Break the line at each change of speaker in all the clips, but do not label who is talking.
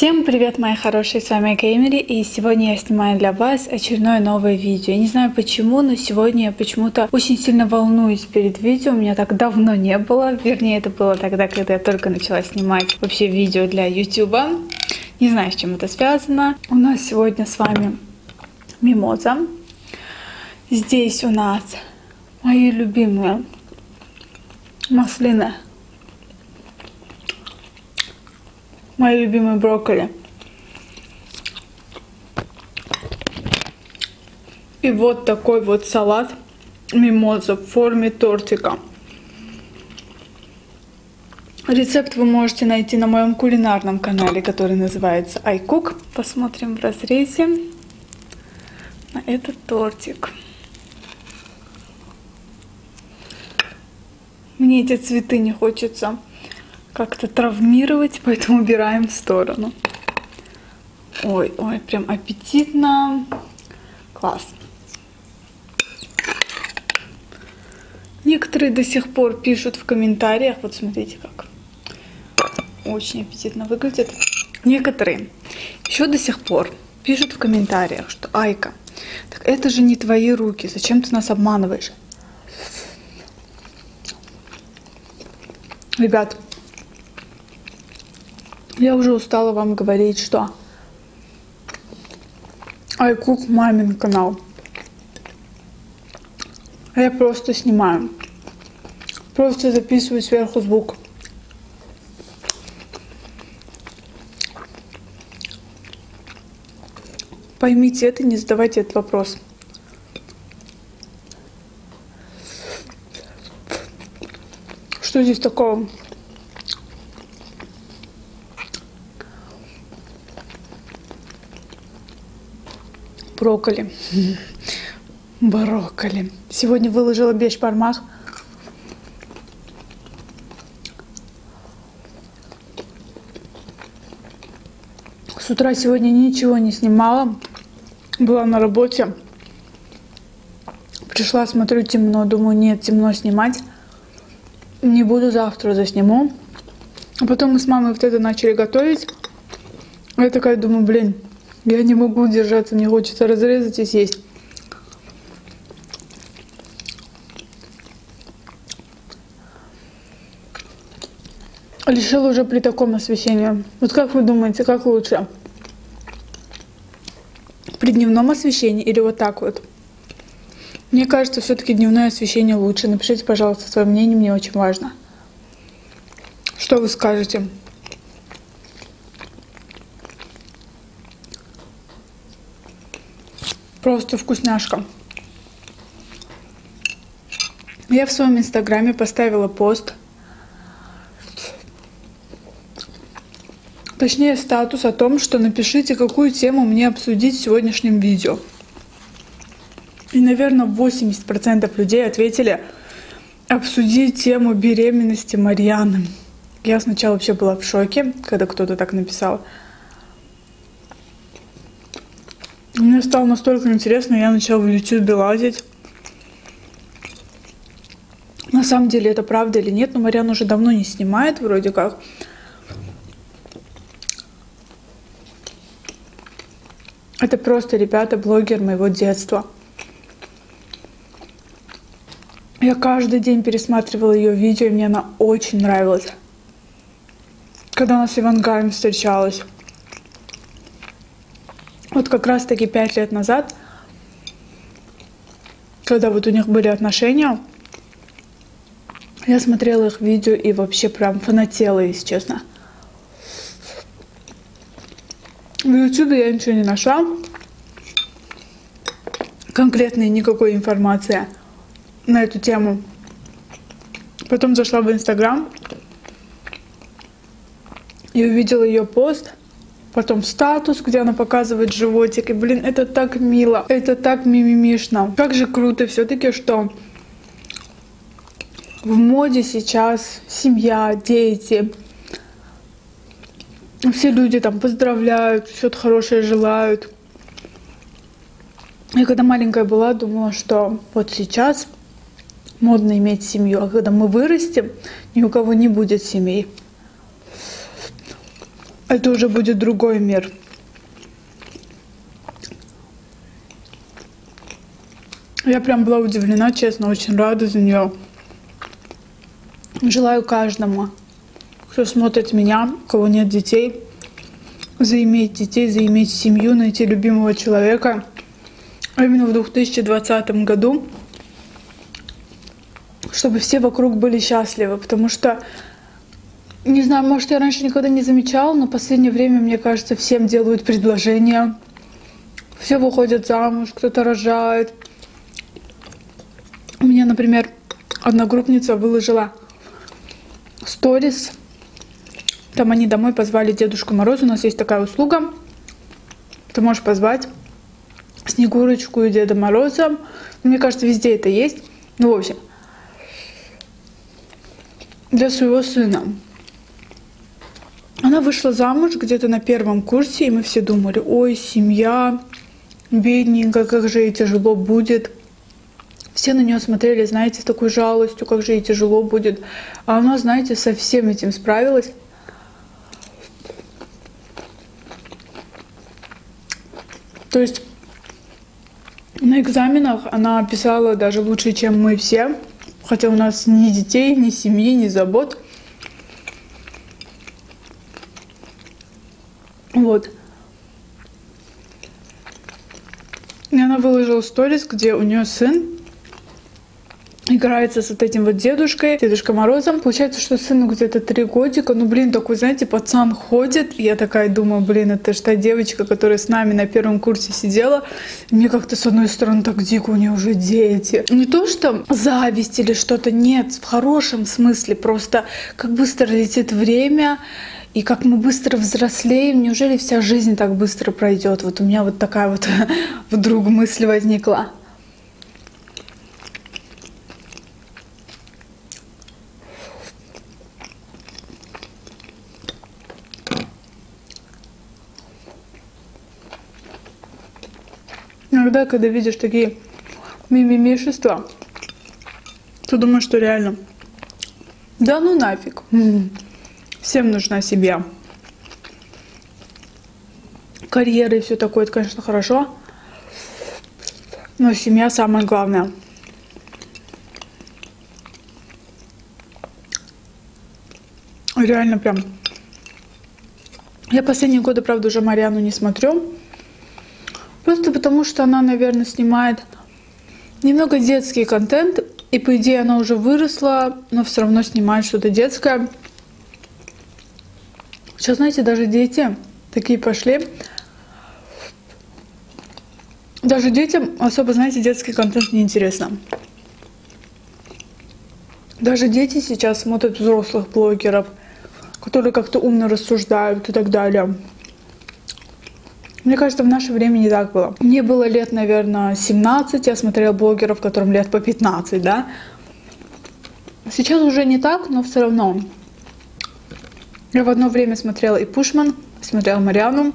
Всем привет, мои хорошие, с вами Кэмери, и сегодня я снимаю для вас очередное новое видео. Я не знаю почему, но сегодня я почему-то очень сильно волнуюсь перед видео, у меня так давно не было, вернее это было тогда, когда я только начала снимать вообще видео для YouTube. Не знаю, с чем это связано. У нас сегодня с вами мимоза. Здесь у нас мои любимые маслины. Мои любимые брокколи. И вот такой вот салат мимоза в форме тортика. Рецепт вы можете найти на моем кулинарном канале, который называется iCook. Посмотрим в разрезе на этот тортик. Мне эти цветы не хочется как-то травмировать, поэтому убираем в сторону. Ой, прям аппетитно. Класс. Некоторые до сих пор пишут в комментариях, вот смотрите как. Очень аппетитно выглядит. Некоторые еще до сих пор пишут в комментариях, что Айка, так это же не твои руки, зачем ты нас обманываешь? Ребят, я уже устала вам говорить, что iCook мамин канал. А я просто снимаю. Просто записываю сверху звук. Поймите это, не задавайте этот вопрос. Что здесь такого? Брокколи. Брокколи. Сегодня выложила бешбармак. С утра сегодня ничего не снимала. Была на работе. Пришла, смотрю, темно. Думаю, нет, темно снимать. Не буду, завтра засниму. А потом мы с мамой вот это начали готовить. Я такая думаю, блин, я не могу удержаться, мне хочется разрезать и съесть. Решила уже при таком освещении. Вот как вы думаете, как лучше? При дневном освещении или вот так вот? Мне кажется, все-таки дневное освещение лучше. Напишите, пожалуйста, свое мнение, мне очень важно. Что вы скажете? Просто вкусняшка. Я в своем инстаграме поставила пост. Точнее, статус о том, что напишите, какую тему мне обсудить в сегодняшнем видео. И, наверное, 80% людей ответили обсудить тему беременности Марьяны. Я сначала вообще была в шоке, когда кто-то так написал. Мне стало настолько интересно, я начала в YouTube лазить. На самом деле это правда или нет, но Марьяна уже давно не снимает, вроде как. Это просто, ребята, блогер моего детства. Я каждый день пересматривала ее видео, и мне она очень нравилась. Когда она с Ивангаем встречалась. Вот как раз таки 5 лет назад, когда вот у них были отношения, я смотрела их видео и вообще прям фанатела, если честно. В YouTube я ничего не нашла. Конкретной никакой информации на эту тему. Потом зашла в Инстаграм и увидела ее пост. Потом статус, где она показывает животик. И, блин, это так мило. Это так мимимишно. Как же круто все-таки, что в моде сейчас семья, дети. Все люди там поздравляют, что-то хорошее желают. Я когда маленькая была, думала, что вот сейчас модно иметь семью, а когда мы вырастем, ни у кого не будет семей. это уже будет другой мир. Я прям была удивлена, честно, очень рада за нее. Желаю каждому, кто смотрит меня, у кого нет детей, заиметь детей, заиметь семью, найти любимого человека. А именно в 2020 году, чтобы все вокруг были счастливы, потому что, не знаю, может, я раньше никогда не замечала, но в последнее время, мне кажется, всем делают предложения, все выходят замуж, кто-то рожает. У меня, например, одногруппница выложила сторис, там они домой позвали Дедушку Мороза, у нас есть такая услуга, ты можешь позвать Снегурочку и Деда Мороза, мне кажется, везде это есть, ну, в общем, для своего сына. Она вышла замуж где-то на первом курсе, и мы все думали: ой, семья, бедненькая, как же ей тяжело будет. Все на нее смотрели, знаете, с такой жалостью, как же ей тяжело будет. А она, знаете, со всем этим справилась. То есть на экзаменах она писала даже лучше, чем мы все. Хотя у нас ни детей, ни семьи, ни забот. Вот. И она выложила сторис, где у нее сын играется с вот этим вот Дедушкой Морозом. Получается, что сыну где-то 3 годика. Ну, блин, такой, знаете, пацан ходит. И я такая думаю, блин, это же та девочка, которая с нами на первом курсе сидела. И мне как-то, с одной стороны, так дико, у нее уже дети. Не то, что зависть или что-то, нет, в хорошем смысле. Просто как быстро летит время. И как мы быстро взрослеем. Неужели вся жизнь так быстро пройдет? Вот у меня вот такая вот вдруг мысль возникла. Иногда, когда видишь такие мимимишества, то думаешь, что реально, да ну нафиг, всем нужна семья. Карьера и все такое, это, конечно, хорошо, но семья самое главное. Реально прям. Я последние годы, правда, уже Марьяну не смотрю. Просто потому, что она, наверное, снимает немного детский контент. И, по идее, она уже выросла, но все равно снимает что-то детское. Сейчас, знаете, даже дети такие пошли. Даже детям особо, знаете, детский контент неинтересно. Даже дети сейчас смотрят взрослых блогеров, которые как-то умно рассуждают и так далее. Мне кажется, в наше время не так было. Мне было лет, наверное, 17, я смотрела блогеров, которым лет по 15, да. Сейчас уже не так, но все равно. Я в одно время смотрела и Пушман, смотрела Марьяну.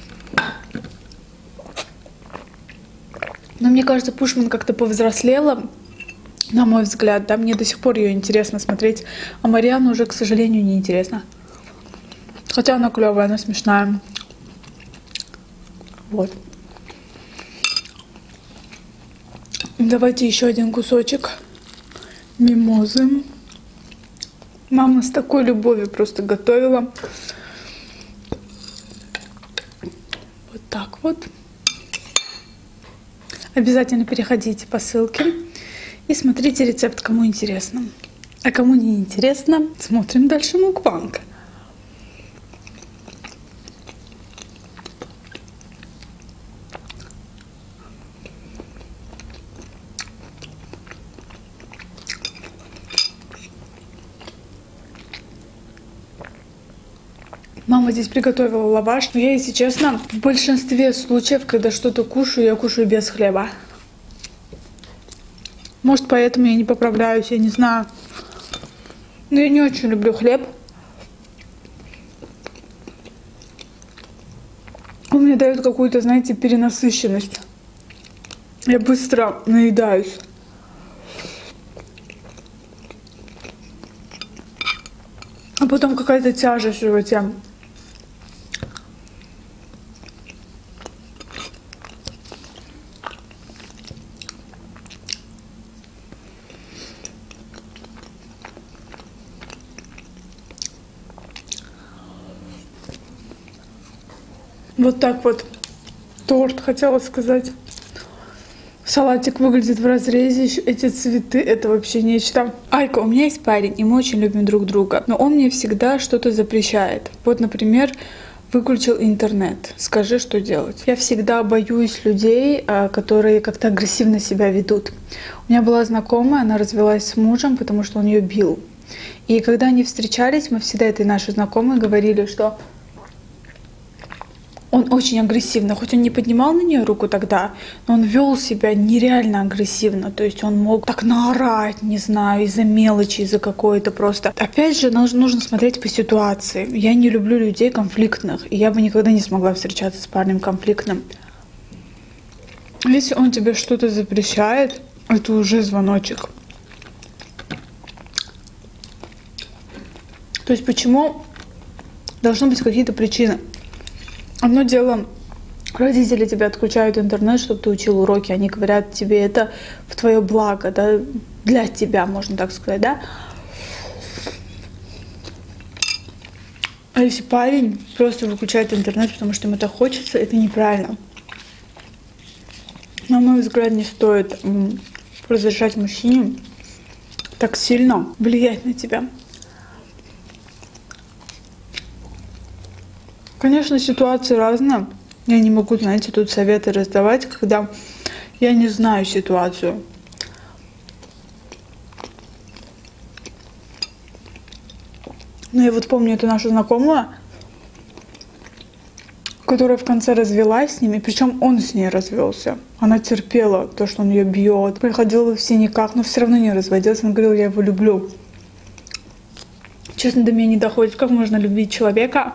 Но мне кажется, Пушман как-то повзрослела, на мой взгляд, да. Мне до сих пор ее интересно смотреть, а Марьяну уже, к сожалению, не интересно. Хотя она клевая, она смешная. Вот. Давайте еще один кусочек мимозы. Мама с такой любовью просто готовила. Вот так вот. Обязательно переходите по ссылке и смотрите рецепт, кому интересно. А кому не интересно, смотрим дальше мукбанг. Мама здесь приготовила лаваш, но я, если честно, в большинстве случаев, когда что-то кушаю, я кушаю без хлеба. Может, поэтому я не поправляюсь, я не знаю. Но я не очень люблю хлеб. Он мне дает какую-то, знаете, перенасыщенность. Я быстро наедаюсь. А потом какая-то тяжесть в животе. Вот так вот. Торт, хотела сказать. Салатик выглядит в разрезе, еще эти цветы, это вообще нечто. Айка, у меня есть парень, и мы очень любим друг друга, но он мне всегда что-то запрещает. Вот, например, выключил интернет. Скажи, что делать. Я всегда боюсь людей, которые как-то агрессивно себя ведут. У меня была знакомая, она развелась с мужем, потому что он ее бил. И когда они встречались, мы всегда этой нашей знакомой говорили, что он очень агрессивно, хоть он не поднимал на нее руку тогда, но он вел себя нереально агрессивно. То есть он мог так наорать, не знаю, из-за мелочи, из-за какой-то просто. Опять же, нужно смотреть по ситуации. Я не люблю людей конфликтных, и я бы никогда не смогла встречаться с парнем конфликтным. Если он тебе что-то запрещает, это уже звоночек. То есть почему должны быть какие-то причины? Одно дело, родители тебя отключают интернет, чтобы ты учил уроки. Они говорят тебе, это в твое благо, да, для тебя, можно так сказать, да. А если парень просто выключает интернет, потому что ему это хочется, это неправильно. На мой взгляд, не стоит разрешать мужчине так сильно влиять на тебя. Конечно, ситуации разные. Я не могу, знаете, тут советы раздавать, когда я не знаю ситуацию. Но я вот помню эту нашу знакомую, которая в конце развелась с ними, причем он с ней развелся. Она терпела то, что он ее бьет, приходила в синяках, но все равно не разводился. Он говорил, я его люблю. Честно, до меня не доходит, как можно любить человека,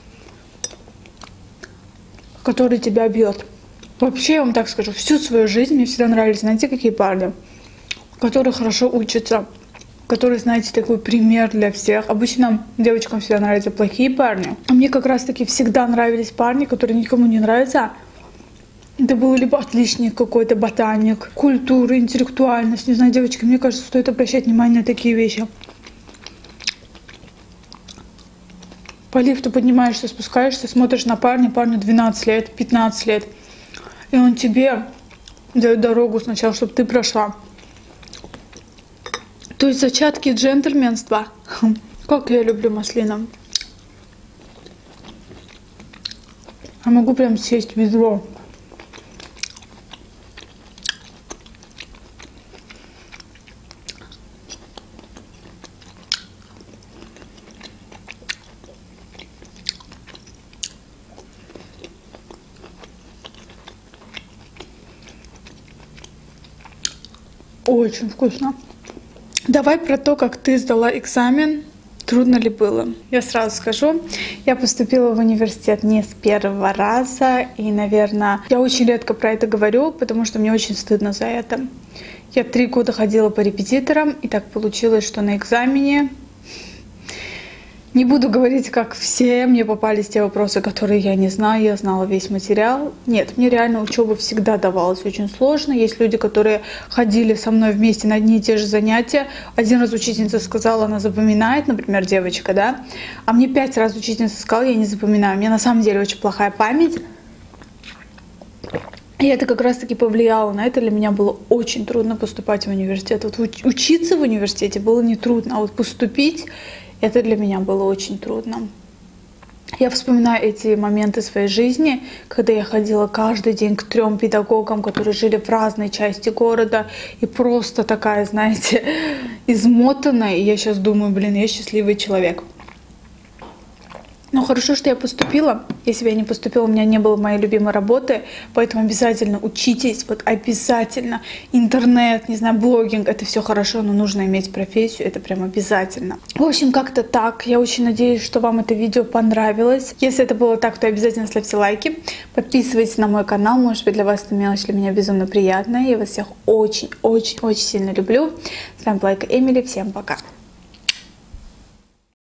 который тебя бьет. Вообще, я вам так скажу, всю свою жизнь мне всегда нравились, знаете, какие парни, которые хорошо учатся, которые, знаете, такой пример для всех. Обычно девочкам всегда нравятся плохие парни. А мне как раз-таки всегда нравились парни, которые никому не нравятся. Это был либо отличник какой-то, ботаник, культура, интеллектуальность. Не знаю, девочки, мне кажется, стоит обращать внимание на такие вещи. По лифту поднимаешься, спускаешься, смотришь на парня, парню 12 лет, 15 лет. И он тебе дает дорогу сначала, чтобы ты прошла. То есть зачатки джентльменства. Как я люблю маслину. Я могу прям съесть ведро. Очень вкусно. Давай про то, как ты сдала экзамен. Трудно ли было? Я сразу скажу, я поступила в университет не с первого раза. И, наверное, я очень редко про это говорю, потому что мне очень стыдно за это. Я 3 года ходила по репетиторам, и так получилось, что на экзамене... Не буду говорить, как все, мне попались те вопросы, которые я не знаю, я знала весь материал. Нет, мне реально учеба всегда давалась очень сложно. Есть люди, которые ходили со мной вместе на одни и те же занятия. Один раз учительница сказала, она запоминает, например, девочка, да, а мне 5 раз учительница сказала, я не запоминаю. У меня на самом деле очень плохая память. И это как раз-таки повлияло на это. Для меня было очень трудно поступать в университет. Вот учиться в университете было не трудно, а вот поступить... Это для меня было очень трудно. Я вспоминаю эти моменты своей жизни, когда я ходила каждый день к 3 педагогам, которые жили в разной части города, и просто такая, знаете, измотанная. И я сейчас думаю, блин, я счастливый человек. Но хорошо, что я поступила. Если бы я не поступила, у меня не было моей любимой работы. Поэтому обязательно учитесь, вот обязательно. Интернет, не знаю, блогинг, это все хорошо, но нужно иметь профессию, это прям обязательно. В общем, как-то так. Я очень надеюсь, что вам это видео понравилось. Если это было так, то обязательно ставьте лайки. Подписывайтесь на мой канал. Может быть, для вас это мелочь, для меня безумно приятная. Я вас всех очень-очень-очень сильно люблю. С вами была Эмили. Всем пока.